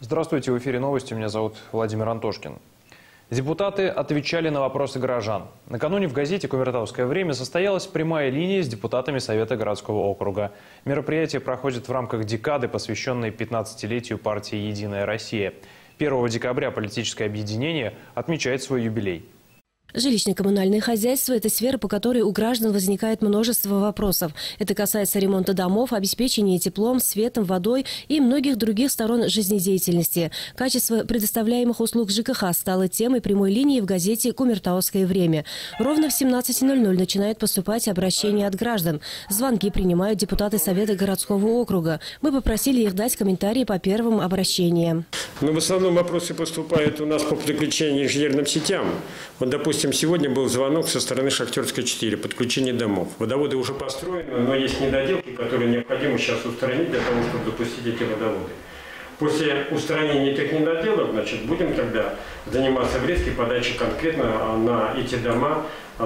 Здравствуйте, в эфире новости. Меня зовут Владимир Антошкин. Депутаты отвечали на вопросы горожан. Накануне в газете «Кумертауское время» состоялась прямая линия с депутатами Совета городского округа. Мероприятие проходит в рамках декады, посвященной 15-летию партии «Единая Россия». 1 декабря политическое объединение отмечает свой юбилей. Жилищно-коммунальное хозяйство – это сфера, по которой у граждан возникает множество вопросов. Это касается ремонта домов, обеспечения теплом, светом, водой и многих других сторон жизнедеятельности. Качество предоставляемых услуг ЖКХ стало темой прямой линии в газете «Кумертауское время». Ровно в 17:00 начинают поступать обращения от граждан. Звонки принимают депутаты Совета городского округа. Мы попросили их дать комментарии по первым обращениям. В основном вопросы поступают у нас по подключению к инженерным сетям. Вот, допустим, сегодня был звонок со стороны Шахтерской 4, подключение домов. Водоводы уже построены, но есть недоделки, которые необходимо сейчас устранить для того, чтобы запустить эти водоводы. После устранения этих недоделок, будем тогда заниматься врезкой подачи конкретно на эти дома,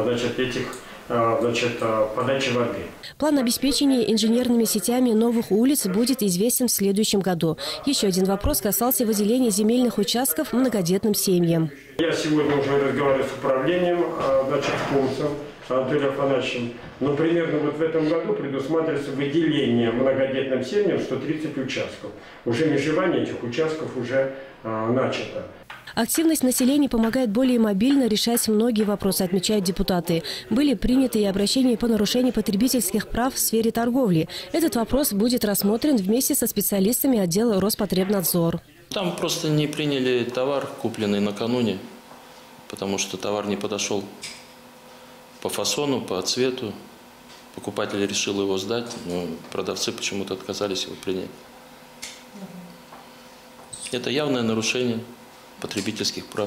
подачи воды. План обеспечения инженерными сетями новых улиц будет известен в следующем году. Еще один вопрос касался выделения земельных участков многодетным семьям. Я сегодня уже разговаривал с управлением, Кумцем Анатолием Афанасьевичем. Но примерно в этом году предусматривается выделение многодетным семьям 130 участков. Уже межевание этих участков уже начато. Активность населения помогает более мобильно решать многие вопросы, отмечают депутаты. Были приняты и обращения по нарушению потребительских прав в сфере торговли. Этот вопрос будет рассмотрен вместе со специалистами отдела Роспотребнадзор. Там просто не приняли товар, купленный накануне, потому что товар не подошел по фасону, по цвету. Покупатель решил его сдать, но продавцы почему-то отказались его принять. Это явное нарушение потребительских прав.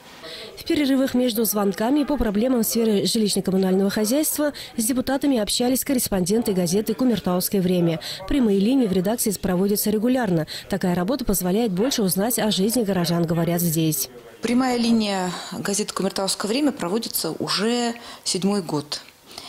В перерывах между звонками по проблемам сферы жилищно-коммунального хозяйства с депутатами общались корреспонденты газеты «Кумертауское время». Прямые линии в редакции проводятся регулярно. Такая работа позволяет больше узнать о жизни горожан, говорят здесь. Прямая линия газеты «Кумертауское время» проводится уже 7-й год.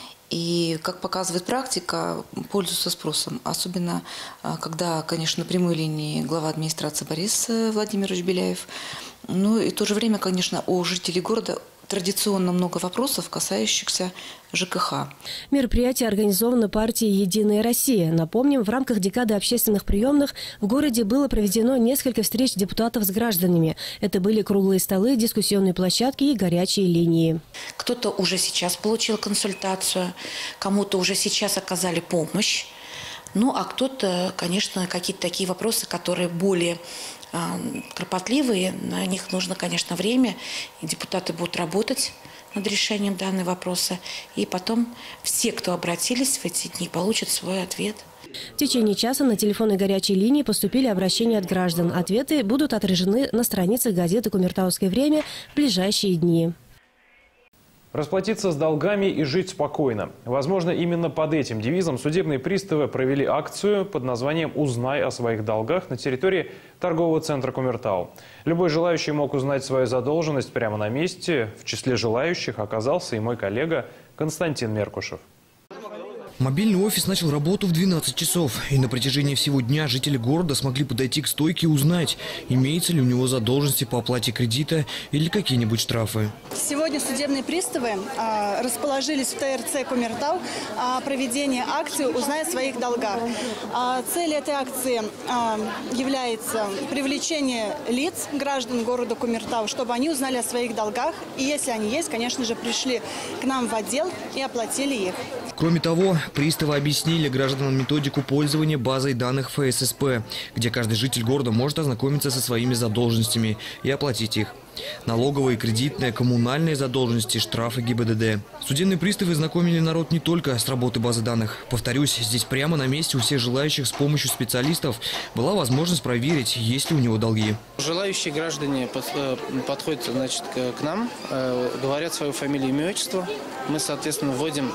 И, как показывает практика, пользуется спросом. Особенно, когда, конечно, на прямой линии глава администрации Борис Владимирович Беляев. Ну и в то же время, конечно, у жителей города традиционно много вопросов, касающихся ЖКХ. Мероприятие организовано партией «Единая Россия». Напомним, в рамках декады общественных приемных в городе было проведено несколько встреч депутатов с гражданами. Это были круглые столы, дискуссионные площадки и горячие линии. Кто-то уже сейчас получил консультацию, кому-то уже сейчас оказали помощь. Ну, а кто-то, конечно, какие-то такие вопросы, которые более кропотливые, на них нужно, конечно, время, и депутаты будут работать над решением данного вопроса, и потом все, кто обратились в эти дни, получат свой ответ. В течение часа на телефонной горячей линии поступили обращения от граждан. Ответы будут отражены на страницах газеты «Кумертауское время» в ближайшие дни. Расплатиться с долгами и жить спокойно. Возможно, именно под этим девизом судебные приставы провели акцию под названием «Узнай о своих долгах» на территории торгового центра Кумертау. Любой желающий мог узнать свою задолженность прямо на месте. В числе желающих оказался и мой коллега Константин Меркушев. Мобильный офис начал работу в 12 часов. И на протяжении всего дня жители города смогли подойти к стойке и узнать, имеется ли у него задолженности по оплате кредита или какие-нибудь штрафы. Сегодня судебные приставы расположились в ТРЦ Кумертау о проведении акции «Узнай о своих долгах». Цель этой акции является привлечение лиц, граждан города Кумертау, чтобы они узнали о своих долгах. И если они есть, конечно же, пришли к нам в отдел и оплатили их. Кроме того, приставы объяснили гражданам методику пользования базой данных ФССП, где каждый житель города может ознакомиться со своими задолженностями и оплатить их. Налоговые, кредитные, коммунальные задолженности, штрафы ГИБДД. Судебные приставы знакомили народ не только с работой базы данных. Повторюсь, здесь прямо на месте у всех желающих с помощью специалистов была возможность проверить, есть ли у него долги. Желающие граждане подходят, к нам, говорят свою фамилию, имя, отчество. Мы, соответственно, вводим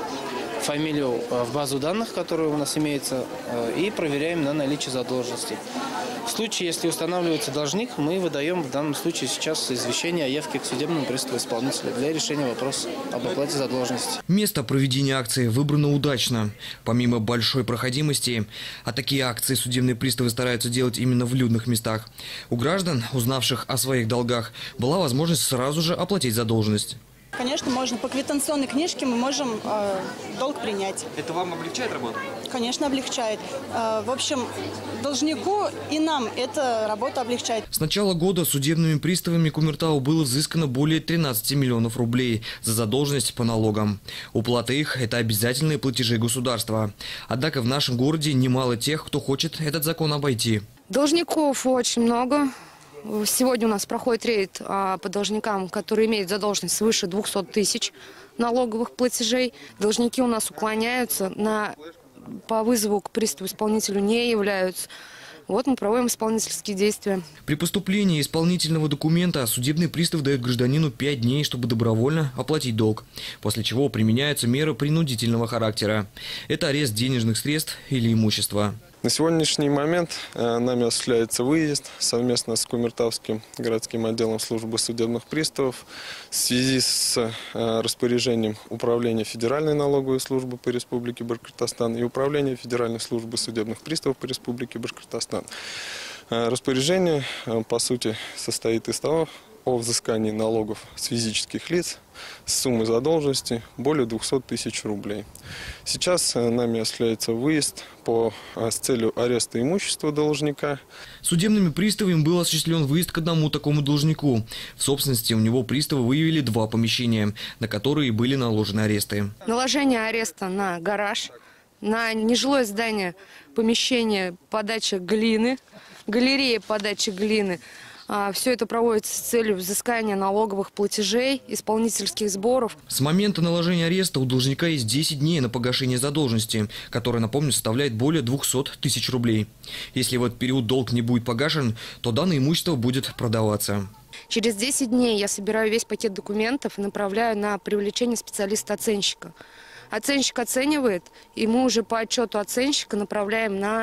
фамилию в базу данных, которая у нас имеется, и проверяем на наличие задолженности. В случае, если устанавливается должник, мы выдаем в данном случае сейчас извещение о явке к судебному приставу исполнителя для решения вопроса об оплате задолженности. Место проведения акции выбрано удачно. Помимо большой проходимости, а такие акции судебные приставы стараются делать именно в людных местах, у граждан, узнавших о своих долгах, была возможность сразу же оплатить задолженность. Конечно, можно. По квитанционной книжке мы можем долг принять. Это вам облегчает работу? Конечно, облегчает. В общем, должнику и нам эта работа облегчает. С начала года судебными приставами Кумертау было взыскано более 13 миллионов рублей за задолженность по налогам. Уплата их – это обязательные платежи государства. Однако в нашем городе немало тех, кто хочет этот закон обойти. Должников очень много. Сегодня у нас проходит рейд по должникам, которые имеют задолженность свыше 200 тысяч налоговых платежей. Должники у нас уклоняются, по вызову к приставу-исполнителю не являются. Вот мы проводим исполнительские действия. При поступлении исполнительного документа судебный пристав дает гражданину 5 дней, чтобы добровольно оплатить долг, после чего применяются меры принудительного характера. Это арест денежных средств или имущества. На сегодняшний момент нами осуществляется выезд совместно с Кумертауским городским отделом службы судебных приставов в связи с распоряжением Управления Федеральной налоговой службы по Республике Башкортостан и Управления Федеральной службы судебных приставов по Республике Башкортостан. Распоряжение, по сути, состоит из того, о взыскании налогов с физических лиц с суммой задолженности более 200 тысяч рублей. Сейчас нами осуществляется выезд с целью ареста имущества должника. Судебными приставами был осуществлен выезд к одному такому должнику. В собственности у него приставы выявили 2 помещения, на которые были наложены аресты. Наложение ареста на гараж, на нежилое здание, помещение подачи глины, галерея подачи глины. Все это проводится с целью взыскания налоговых платежей, исполнительских сборов. С момента наложения ареста у должника есть 10 дней на погашение задолженности, которая, напомню, составляет более 200 тысяч рублей. Если в этот период долг не будет погашен, то данное имущество будет продаваться. Через 10 дней я собираю весь пакет документов и направляю на привлечение специалиста-оценщика. Оценщик оценивает, и мы уже по отчету оценщика направляем на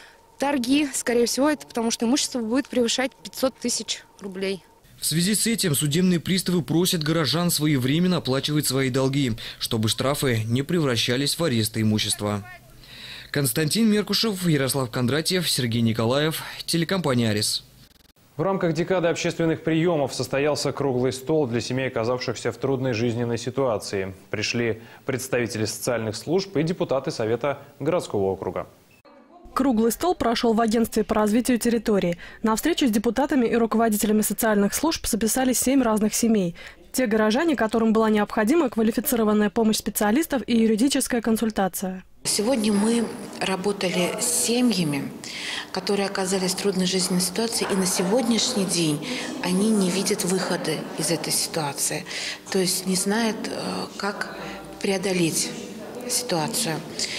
торги. Скорее всего, это потому что имущество будет превышать 500 тысяч рублей. В связи с этим судебные приставы просят горожан своевременно оплачивать свои долги, чтобы штрафы не превращались в аресты имущества. Константин Меркушев, Ярослав Кондратьев, Сергей Николаев, телекомпания «Арис». В рамках декады общественных приемов состоялся круглый стол для семей, оказавшихся в трудной жизненной ситуации. Пришли представители социальных служб и депутаты Совета городского округа. Круглый стол прошел в агентстве по развитию территории. На встречу с депутатами и руководителями социальных служб записались 7 разных семей. Те горожане, которым была необходима квалифицированная помощь специалистов и юридическая консультация. Сегодня мы работали с семьями, которые оказались в трудной жизненной ситуации, и на сегодняшний день они не видят выхода из этой ситуации. То есть не знают, как преодолеть ситуацию.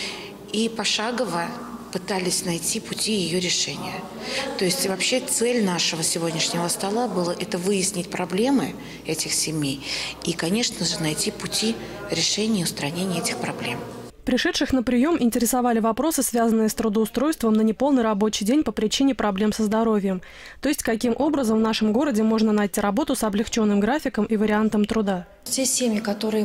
И пошагово пытались найти пути ее решения. То есть вообще цель нашего сегодняшнего стола была это выяснить проблемы этих семей и, конечно же, найти пути решения и устранения этих проблем. Пришедших на прием интересовали вопросы, связанные с трудоустройством на неполный рабочий день по причине проблем со здоровьем. То есть, каким образом в нашем городе можно найти работу с облегченным графиком и вариантом труда. Те семьи, которые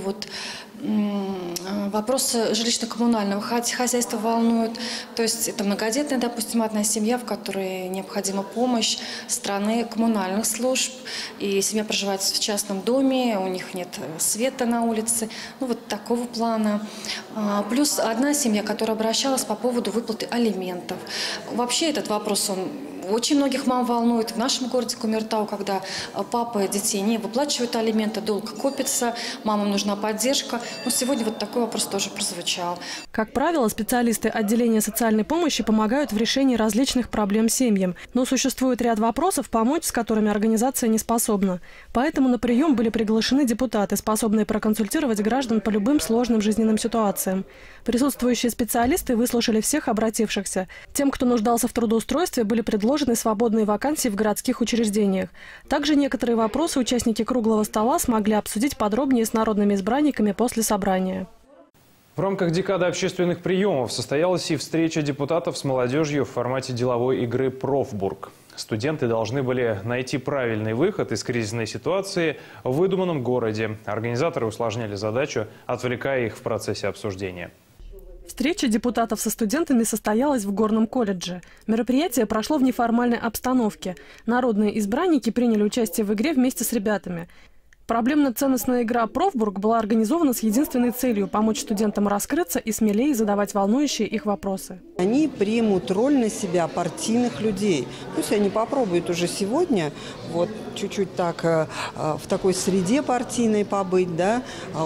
вопросы жилищно-коммунального хозяйства волнуют, то есть это многодетная, допустим, одна семья, в которой необходима помощь страны коммунальных служб, и семья проживает в частном доме, у них нет света на улице, вот такого плана. Плюс одна семья, которая обращалась по поводу выплаты алиментов. Вообще этот вопрос, он очень многих мам волнует. В нашем городе Кумертау, когда папа детей не выплачивает алименты, долг копится, мамам нужна поддержка. Но сегодня вот такой вопрос тоже прозвучал. Как правило, специалисты отделения социальной помощи помогают в решении различных проблем семьям. Но существует ряд вопросов, помочь с которыми организация не способна. Поэтому на прием были приглашены депутаты, способные проконсультировать граждан по любым сложным жизненным ситуациям. Присутствующие специалисты выслушали всех обратившихся. Тем, кто нуждался в трудоустройстве, были предложены свободные вакансии в городских учреждениях. Также некоторые вопросы участники круглого стола смогли обсудить подробнее с народными избранниками после собрания. В рамках декады общественных приемов состоялась и встреча депутатов с молодежью в формате деловой игры «Профбург». Студенты должны были найти правильный выход из кризисной ситуации в выдуманном городе. Организаторы усложняли задачу, отвлекая их в процессе обсуждения. Встреча депутатов со студентами состоялась в Горном колледже. Мероприятие прошло в неформальной обстановке. Народные избранники приняли участие в игре вместе с ребятами. Проблемно-ценностная игра «Профбург» была организована с единственной целью – помочь студентам раскрыться и смелее задавать волнующие их вопросы. Они примут роль на себя партийных людей. Пусть они попробуют уже сегодня вот чуть-чуть так в такой среде партийной побыть, да,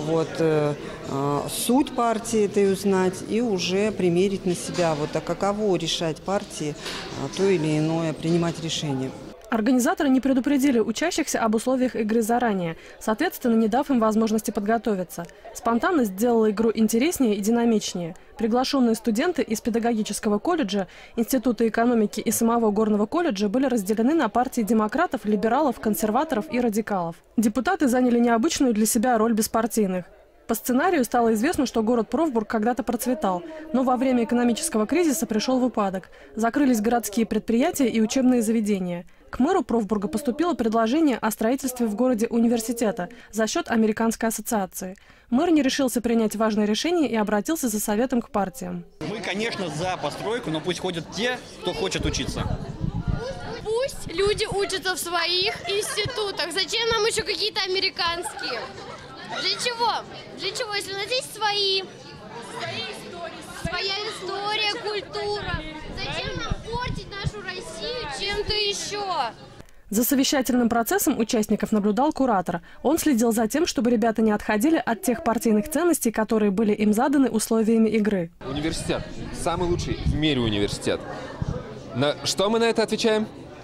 суть партии этой узнать и уже примерить на себя, каково решать партии то или иное, принимать решения. Организаторы не предупредили учащихся об условиях игры заранее, соответственно, не дав им возможности подготовиться. Спонтанность сделала игру интереснее и динамичнее. Приглашенные студенты из педагогического колледжа, Института экономики и самого Горного колледжа были разделены на партии демократов, либералов, консерваторов и радикалов. Депутаты заняли необычную для себя роль беспартийных. По сценарию стало известно, что город Профбург когда-то процветал, но во время экономического кризиса пришел в упадок. Закрылись городские предприятия и учебные заведения. К мэру Профбурга поступило предложение о строительстве в городе университета за счет Американской ассоциации. Мэр не решился принять важное решение и обратился за советом к партиям. Мы, конечно, за постройку, но пусть ходят те, кто хочет учиться. Пусть люди учатся в своих институтах. Зачем нам еще какие-то американские? Для чего? Для чего, если у нас есть своя история, культура? Зачем нам портить нашу Россию чем-то еще? За совещательным процессом участников наблюдал куратор. Он следил за тем, чтобы ребята не отходили от тех партийных ценностей, которые были им заданы условиями игры. Университет. Самый лучший в мире университет. Что мы на это отвечаем?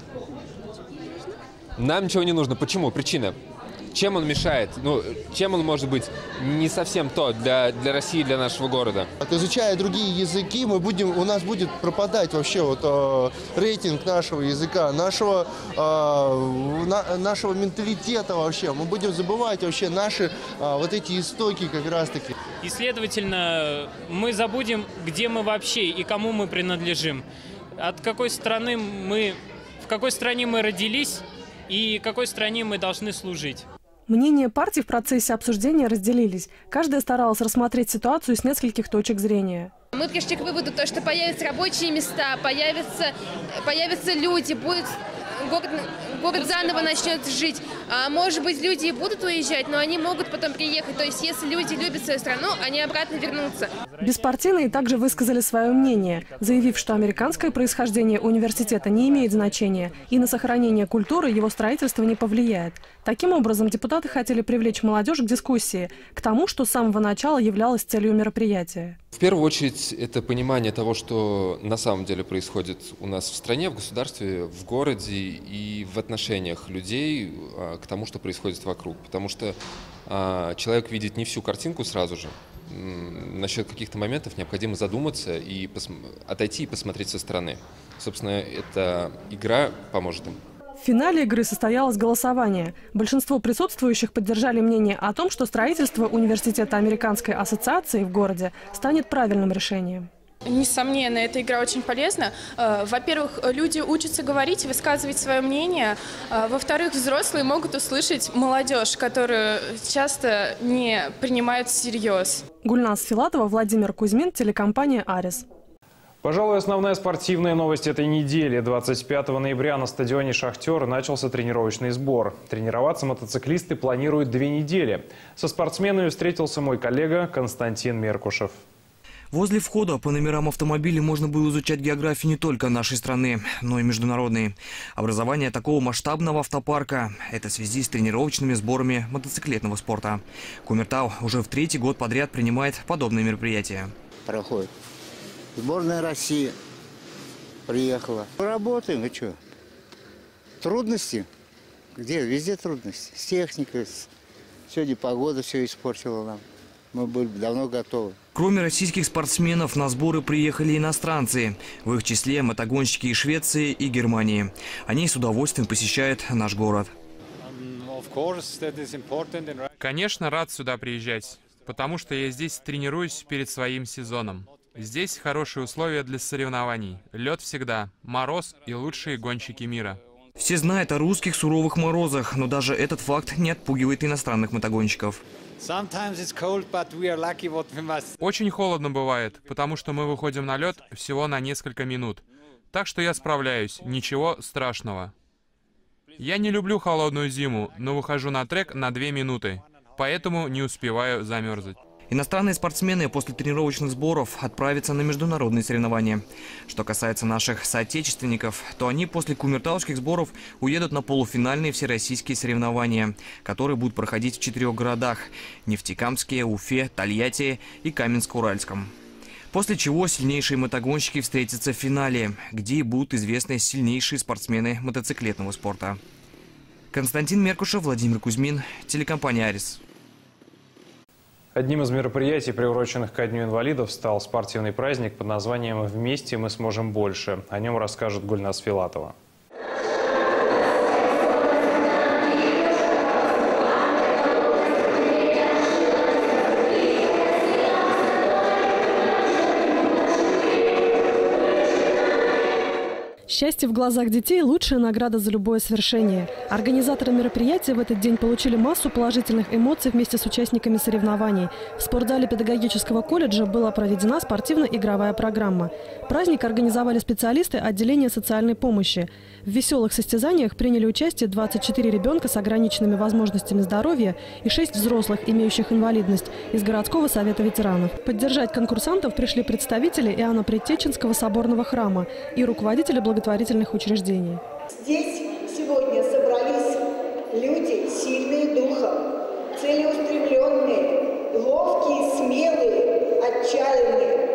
Нам ничего не нужно. Почему? Причина. Чем он мешает? Чем он может быть не совсем то для России, для нашего города? Изучая другие языки, у нас будет пропадать вообще рейтинг нашего языка, нашего менталитета вообще. Мы будем забывать вообще наши эти истоки как раз-таки. И, следовательно, мы забудем, где мы вообще и кому мы принадлежим. В какой стране мы родились и какой стране мы должны служить. Мнения партий в процессе обсуждения разделились. Каждая старалась рассмотреть ситуацию с нескольких точек зрения. Мы пришли к выводу, что появятся рабочие места, появятся люди, город заново начнет жить. Может быть, люди и будут уезжать, но они могут потом приехать. То есть, если люди любят свою страну, они обратно вернутся. Беспартийные также высказали свое мнение, заявив, что американское происхождение университета не имеет значения и на сохранение культуры его строительство не повлияет. Таким образом, депутаты хотели привлечь молодежь к дискуссии, к тому, что с самого начала являлось целью мероприятия. В первую очередь, это понимание того, что на самом деле происходит у нас в стране, в государстве, в городе и в отношениях людей к тому, что происходит вокруг. Потому что человек видит не всю картинку сразу же. Насчет каких-то моментов необходимо задуматься и отойти и посмотреть со стороны. Собственно, эта игра поможет им. В финале игры состоялось голосование. Большинство присутствующих поддержали мнение о том, что строительство университета Американской ассоциации в городе станет правильным решением. Несомненно, эта игра очень полезна. Во-первых, люди учатся говорить и высказывать свое мнение. Во-вторых, взрослые могут услышать молодежь, которую часто не принимают всерьез. Гульнас Филатова, Владимир Кузьмин, телекомпания «Арис». Пожалуй, основная спортивная новость этой недели. 25 ноября на стадионе «Шахтер» начался тренировочный сбор. Тренироваться мотоциклисты планируют 2 недели. Со спортсменами встретился мой коллега Константин Меркушев. Возле входа по номерам автомобилей можно было изучать географию не только нашей страны, но и международной. Образование такого масштабного автопарка – это в связи с тренировочными сборами мотоциклетного спорта. Кумертау уже в 3-й год подряд принимает подобные мероприятия. Проходит. Сборная России приехала. Работаем, и что? Трудности? Где? Везде трудности. С техникой. Сегодня погода все испортила нам. Мы были давно готовы. Кроме российских спортсменов, на сборы приехали иностранцы. В их числе мотогонщики из Швеции и Германии. Они с удовольствием посещают наш город. Конечно, рад сюда приезжать. потому что я здесь тренируюсь перед своим сезоном. Здесь хорошие условия для соревнований. Лед всегда, мороз и лучшие гонщики мира. Все знают о русских суровых морозах, но даже этот факт не отпугивает иностранных мотогонщиков. Очень холодно бывает, потому что мы выходим на лед всего на несколько минут. Так что я справляюсь, ничего страшного. Я не люблю холодную зиму, но выхожу на трек на 2 минуты, поэтому не успеваю замерзнуть. Иностранные спортсмены после тренировочных сборов отправятся на международные соревнования. Что касается наших соотечественников, то они после кумертауских сборов уедут на полуфинальные всероссийские соревнования, которые будут проходить в 4 городах – Нефтекамске, Уфе, Тольятти и Каменск-Уральском. После чего сильнейшие мотогонщики встретятся в финале, где и будут известны сильнейшие спортсмены мотоциклетного спорта. Константин Меркушев, Владимир Кузьмин, телекомпания «Арис». Одним из мероприятий, приуроченных ко Дню инвалидов, стал спортивный праздник под названием «Вместе мы сможем больше». О нем расскажет Гульнас Филатова. Счастье в глазах детей – лучшая награда за любое свершение. Организаторы мероприятия в этот день получили массу положительных эмоций вместе с участниками соревнований. В спортзале педагогического колледжа была проведена спортивно-игровая программа. Праздник организовали специалисты отделения социальной помощи. В веселых состязаниях приняли участие 24 ребенка с ограниченными возможностями здоровья и 6 взрослых, имеющих инвалидность, из городского совета ветеранов. Поддержать конкурсантов пришли представители Иоанно-Предтеченского соборного храма и руководители благотворительных учреждений. Здесь сегодня собрались люди, сильные духом, целеустремленные, ловкие, смелые, отчаянные.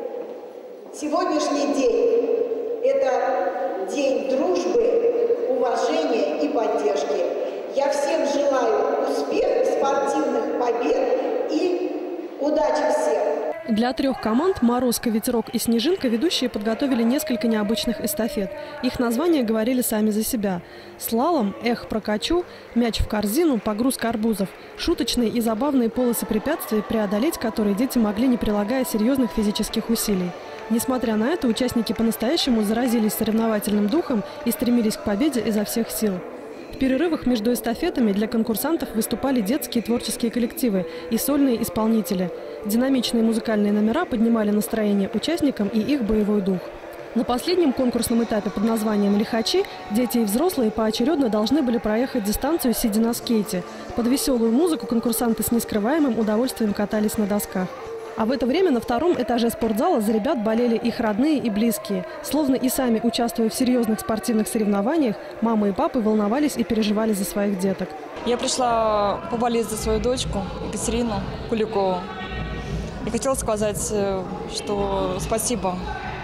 Сегодняшний день – это день дружбы, уважения и поддержки. Я всем желаю успехов, спортивных побед и удачи всем! Для 3 команд «Морозко», «Ветерок» и «Снежинка» ведущие подготовили несколько необычных эстафет. Их названия говорили сами за себя. Слалом, эх, прокачу, мяч в корзину, погрузка арбузов. Шуточные и забавные полосы препятствий, преодолеть которые дети могли, не прилагая серьезных физических усилий. Несмотря на это, участники по-настоящему заразились соревновательным духом и стремились к победе изо всех сил. В перерывах между эстафетами для конкурсантов выступали детские творческие коллективы и сольные исполнители. Динамичные музыкальные номера поднимали настроение участникам и их боевой дух. На последнем конкурсном этапе под названием «Лихачи» дети и взрослые поочередно должны были проехать дистанцию, сидя на скейте. Под веселую музыку конкурсанты с нескрываемым удовольствием катались на досках. А в это время на 2-м этаже спортзала за ребят болели их родные и близкие. Словно и сами, участвуя в серьезных спортивных соревнованиях, мамы и папы волновались и переживали за своих деток. Я пришла поболеть за свою дочку Екатерину Куликову. И хотела сказать, что спасибо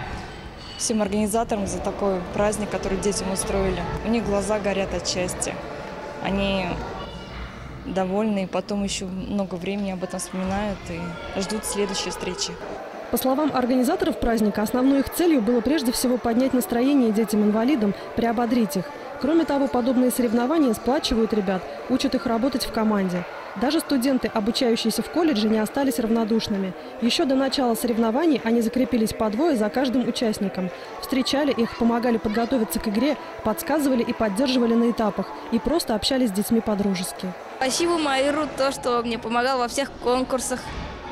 всем организаторам за такой праздник, который детям устроили. У них глаза горят от счастья. Они довольны, и потом еще много времени об этом вспоминают и ждут следующей встречи. По словам организаторов праздника, основной их целью было прежде всего поднять настроение детям-инвалидам, приободрить их. Кроме того, подобные соревнования сплачивают ребят, учат их работать в команде. Даже студенты, обучающиеся в колледже, не остались равнодушными. Еще до начала соревнований они закрепились по 2 за каждым участником. Встречали их, помогали подготовиться к игре, подсказывали и поддерживали на этапах. И просто общались с детьми по-дружески. Спасибо Майру, то, что мне помогал во всех конкурсах.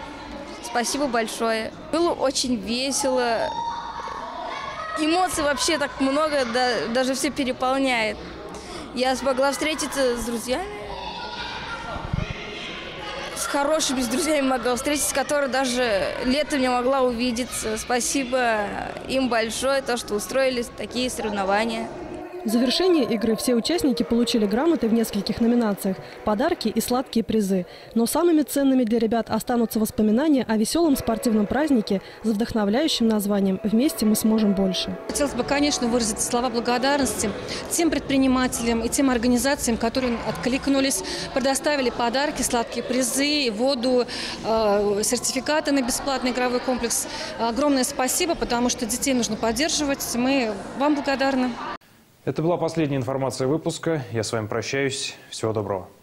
Спасибо большое. Было очень весело. Эмоций вообще так много, даже все переполняет. Я смогла встретиться с друзьями. С хорошими друзьями могла встретиться, которые даже летом не могла увидеться. Спасибо им большое, то, что устроили такие соревнования. В завершение игры все участники получили грамоты в нескольких номинациях, подарки и сладкие призы. Но самыми ценными для ребят останутся воспоминания о веселом спортивном празднике с вдохновляющим названием «Вместе мы сможем больше». Хотелось бы, конечно, выразить слова благодарности тем предпринимателям и тем организациям, которые откликнулись, предоставили подарки, сладкие призы, воду, сертификаты на бесплатный игровой комплекс. Огромное спасибо, потому что детей нужно поддерживать. Мы вам благодарны. Это была последняя информация выпуска. Я с вами прощаюсь. Всего доброго.